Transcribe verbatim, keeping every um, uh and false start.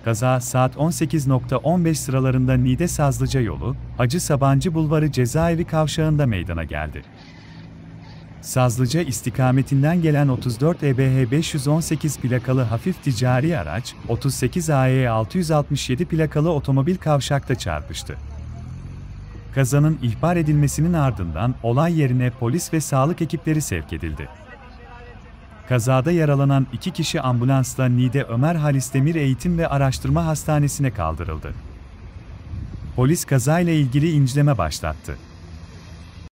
Kaza saat on sekiz on beş sıralarında Niğde Sazlıca yolu, Hacı Sabancı Bulvarı Cezaevi kavşağında meydana geldi. Sazlıca istikametinden gelen otuz dört E B H beş yüz on sekiz plakalı hafif ticari araç, otuz sekiz A E altı yüz altmış yedi plakalı otomobil kavşakta çarpıştı. Kazanın ihbar edilmesinin ardından olay yerine polis ve sağlık ekipleri sevk edildi. Kazada yaralanan iki kişi ambulansla Niğde Ömer Halis Demir Eğitim ve Araştırma Hastanesi'ne kaldırıldı. Polis kazayla ilgili inceleme başlattı.